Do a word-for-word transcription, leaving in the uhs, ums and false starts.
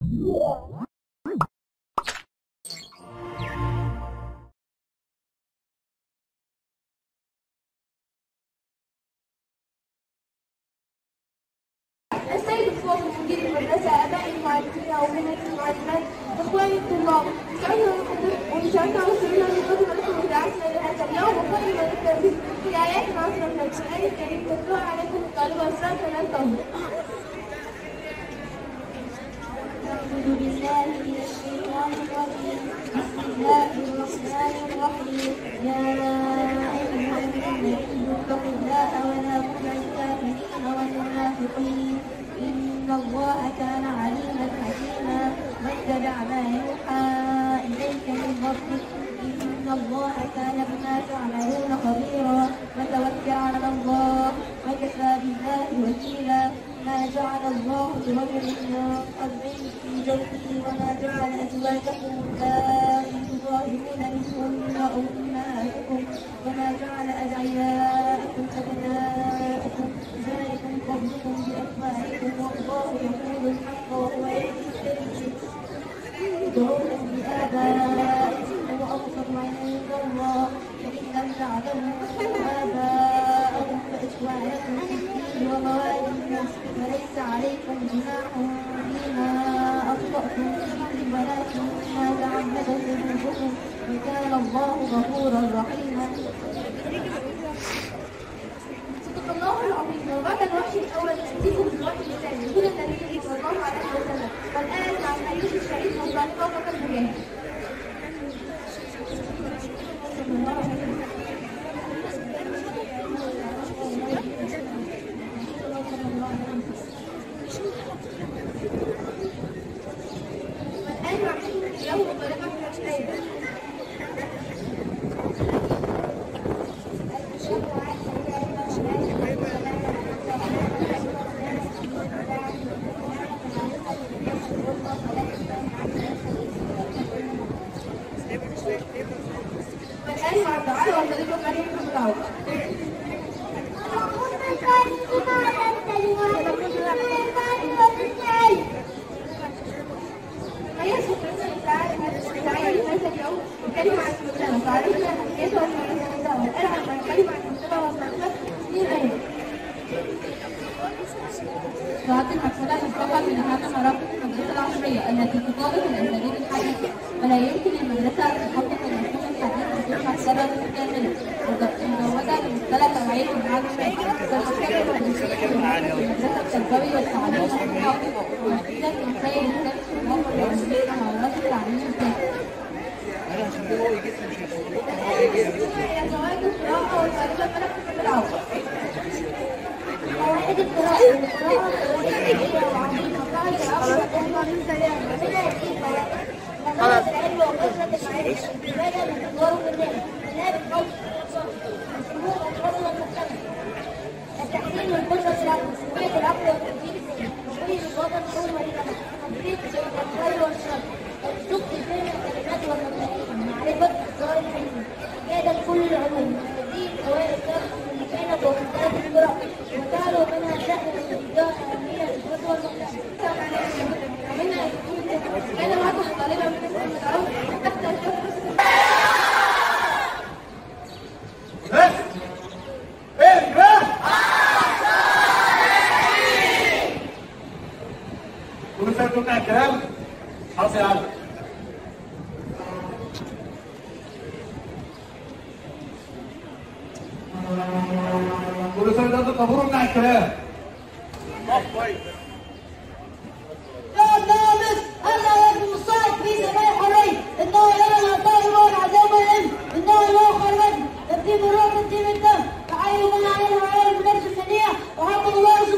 السيد الفاضل مدير المدرسة، آبائي المعلمين وبناتي المعلمات، إخواني الطلاب، ونشجع وسيلة لقدر لكم إذاعتنا لهذا اليوم وقائمة للتنفيذ في آيات العصر من القرآن الكريم تتلو عليكم الطالبة أسرار فلن تهدوا. أعوذ بالله من الشيطان الرجيم، بسم الله الرحمن الرحيم، يا أيها النبي اتقوا الله ولا تطع الكافرين والمنافقين إن الله كان عليما حكيما واتبع ما يوحى إليك من ربك إن الله كان بما تعملون خبيرا وتوكل على الله وكفى بالله وكيلا ما جعل الله لرجل من قلبين في جوفه وما جعل أزواجكم اللائي تظاهرون منهن أمهاتكم وما جعل أدعياءكم أبناءكم ذلكم قولكم بأفواهكم والله يقول الحق وهو يهدي السبيل ادعوهم بآبائهم وأقسط عند الله فإن لم تعلموا آباءهم فإخوانكم في الدين ومواليكم وليس عليكم جناح فيما أخطأتم به ولكن ما تعمدت قلوبكم وكان الله غفورا رحيما. صدق الله العظيم. وبعد الوحي الأول نأتيكم بالوحي الثاني هدى النبي صلى الله عليه وسلم، والآن مع الحديث الشريف والطريقة فقط المجاهد. والآن مع الحديث اليوم والطريقة المجاهد. والآن مع الدعاء والطريقة المجاهد بالدعوة. الكلمة عن المجتمع تعرفنا أهميتها ومميزاتها والآن عن الكلمة عن المجتمع ومميزاتها اثنين غير. تعطينا الصلاة فقط من هذا مرافق المدرسة العصرية التي تطابق الأساليب الحديثة، ولا يمكن للمدرسة أن تحقق المفهوم الحديث بدون مكتبة متكاملة مزودة بمصطلح توعية المعلومات، وتشتغل على المدرسة التربوية والتعليم الحقيقي ومفيدة من خير الكتب والمعلومات ومهارات التعليم الذاتي. قواعد القراءة خلاص العلم وكثرة المعرفة العبادة والتجارب والنعم الناب القول الشمول والفضل والمجتمع التحليل والقدرة في العقل سمية العقل والتفكير السليم تحويل الوطن حول وليمة تطبيق الخير والشر الصدق في فهم الكلمات والمفاهيم معرفة أسرار الحلم إجادة كل العلوم تزيد فوائد الدرس اللي كانت ومختلف القراءة وتعلو منها شأن الاتجاه أهمية الفتوى المختلفة ومنها يكون كان معكم طالبا من اسم المدعوة حتى الحفظ. كل سنة وانتم الكلام حاصل على كل سنة وانتم طابور مع الكلام. يا النامس ألا يكون الصائد في سماء الحرية إنه يرى العطاء والعذاب والعلم إنه له خرج تبديل الروح تبديل الدم تعالوا من عليه وعلى المدرسة الثانية وحفظ الله